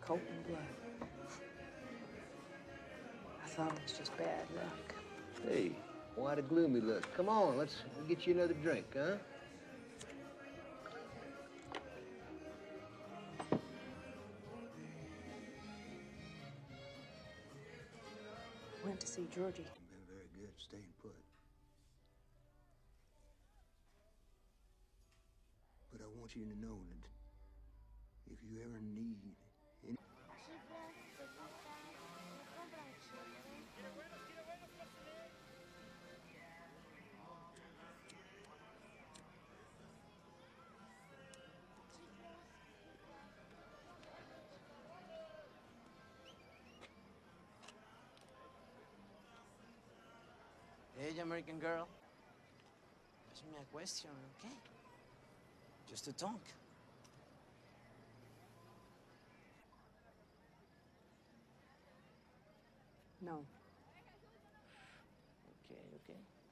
cold blood. I thought it was just bad luck. Hey, why the gloomy look? Come on, let's get you another drink, huh? Went to see Georgie. You've been very good staying put. But I want you to know that if you ever need any... Hey, American girl. Ask me a question, okay? Just to talk. No. Okay.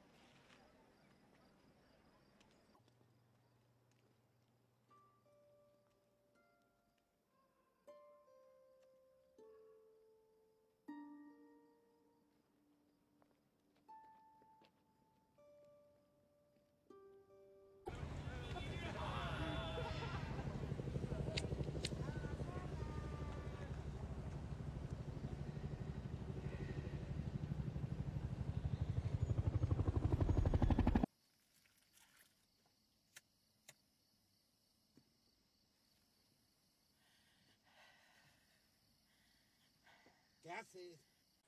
¿Qué haces?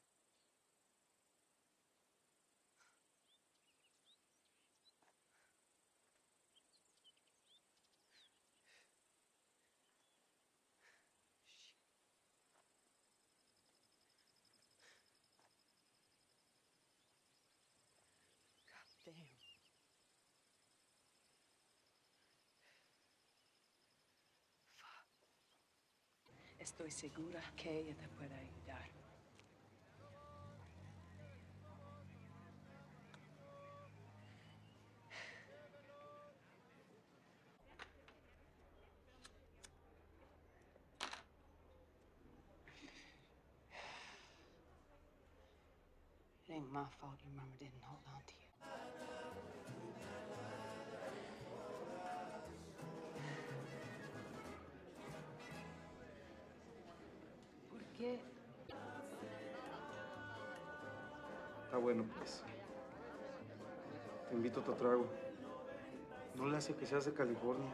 Damn. Estoy segura que ella te puede ayudar. It ain't my fault your mama didn't hold on to you. ¿Por qué? Está bueno, pues. Te invito a otro trago. No le hace que seas de California.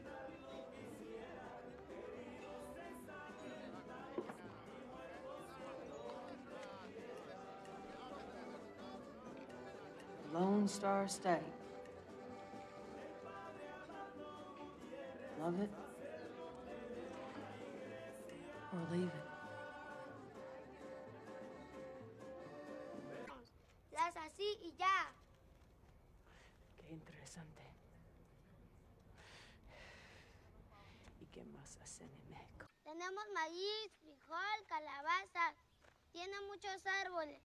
Lone Star State. Love it or leave it. Las así y ya. Qué interesante. ¿Y qué más hacen en México? Tenemos maíz, frijol, calabaza. Tiene muchos árboles.